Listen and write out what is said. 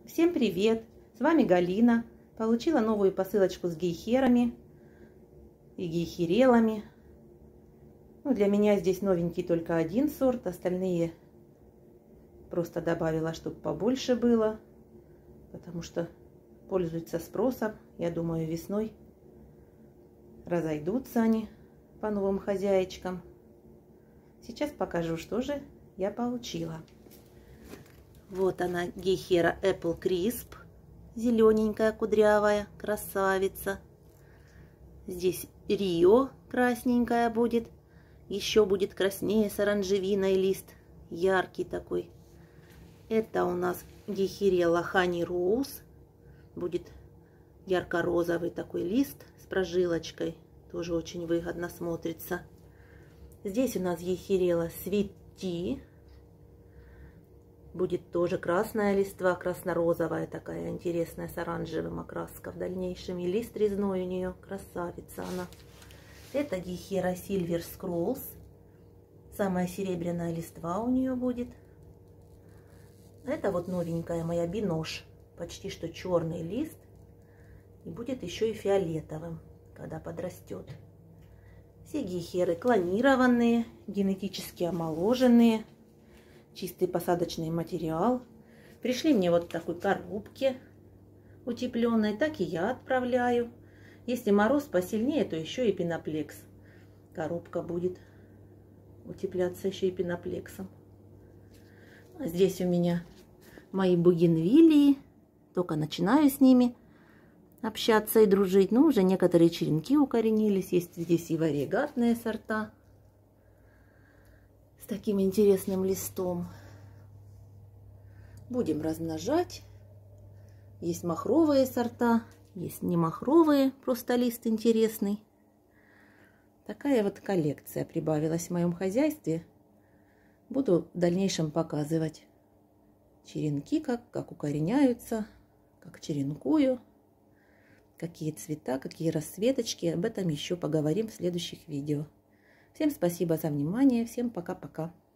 Всем привет! С вами Галина. Получила новую посылочку с гейхерами и гейхерелами. Для меня здесь новенький только один сорт, остальные просто добавила, чтобы побольше было, потому что пользуются спросом. Я думаю, весной разойдутся они по новым хозяечкам. Сейчас покажу, что же я получила. Вот она, гейхера Apple Crisp, зелененькая, кудрявая, красавица. Здесь Рио красненькая будет, еще будет краснее с оранжевиной лист, яркий такой. Это у нас гейхерела Honey Rose, будет ярко-розовый такой лист с прожилочкой, тоже очень выгодно смотрится. Здесь у нас гейхерела Sweet Tea. Будет тоже красная листва, красно-розовая такая интересная, с оранжевым окраском в дальнейшем. И лист резной у нее, красавица она. Это гейхера Silver Scrolls. Самая серебряная листва у нее будет. Это вот новенькая моя бинош. Почти что черный лист. И будет еще и фиолетовым, когда подрастет. Все гейхеры клонированные, генетически омоложенные. Чистый посадочный материал. Пришли мне вот в такой коробке утепленной, так и я отправляю. Если мороз посильнее, то еще и пеноплекс. Коробка будет утепляться еще и пеноплексом. А здесь у меня мои бугенвиллии. Только начинаю с ними общаться и дружить. Но уже некоторые черенки укоренились. Есть здесь и варигатные сорта. Таким интересным листом. Будем размножать. Есть махровые сорта, есть не махровые, просто лист интересный. Такая вот коллекция прибавилась в моем хозяйстве. Буду в дальнейшем показывать черенки, как укореняются, как черенкую, какие цвета, какие расцветочки. Об этом еще поговорим в следующих видео. Всем спасибо за внимание. Всем пока-пока.